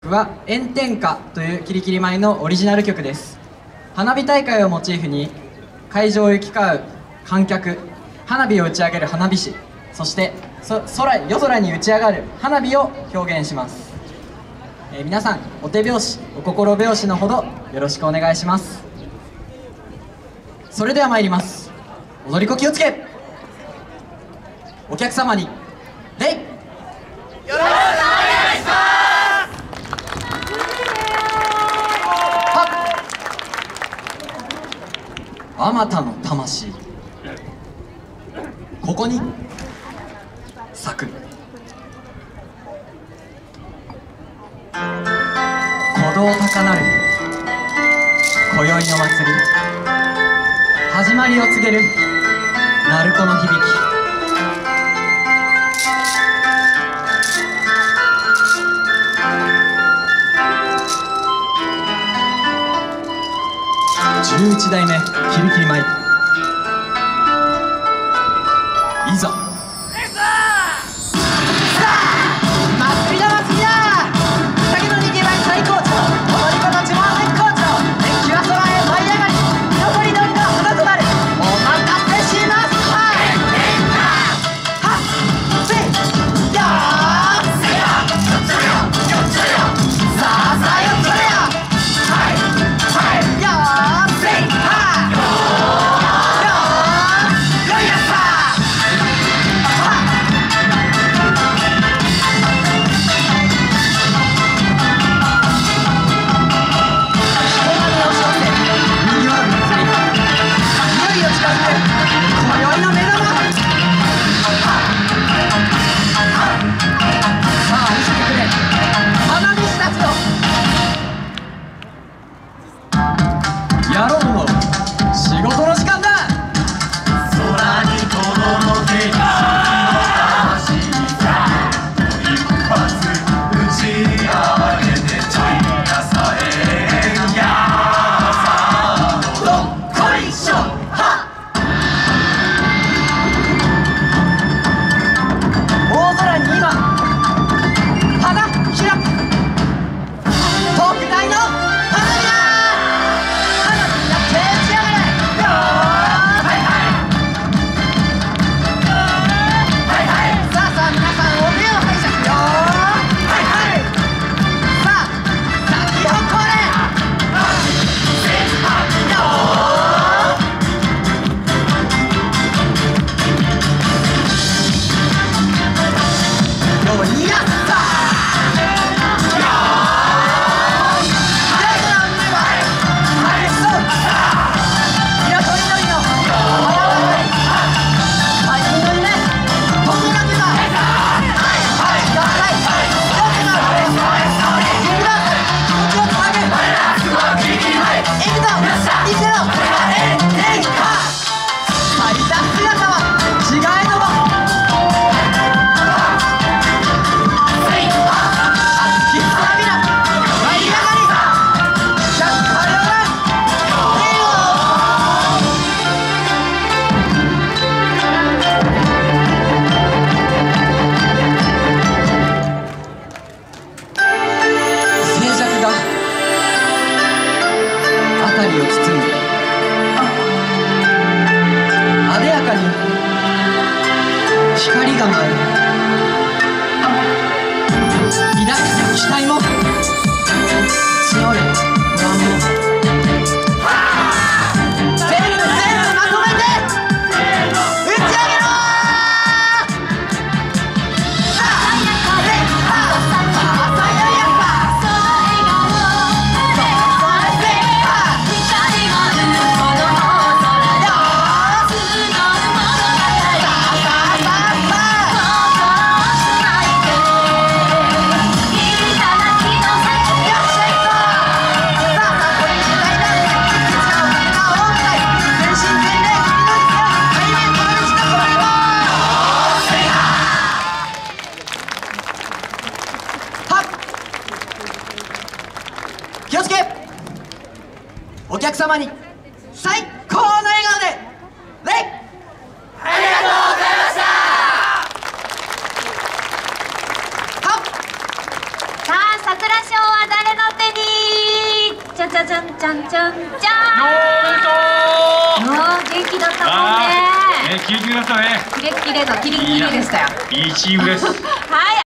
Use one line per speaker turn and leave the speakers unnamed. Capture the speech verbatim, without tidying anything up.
曲は炎天下というキリキリ舞のオリジナル曲です。花火大会をモチーフに会場を行き交う観客、花火を打ち上げる花火師、そしてそ空夜空に打ち上がる花火を表現します。えー、皆さんお手拍子お心拍子のほどよろしくお願いします。それでは参ります。踊り子気をつけ。お客様に礼。よろしくお願いします。あまたの魂、ここに咲く。鼓動高鳴る今宵の祭り、始まりを告げる鳴子の響き。じゅういち代目キリキリ舞、いざ。光が舞う、抱く期待も募る不安も、全部全部まとめて打ち上げろ気をつけ。お客様に最高の笑顔で礼。ありがとうございました。はっ。
さあ、桜賞はゃじゃんじゃんじゃんじゃ
おめでとう。
ーん。もう元気だったもんね。
ね、キレキレだったね。
キレッキレのキリンキリでしたよ。
いいチームです。
はい。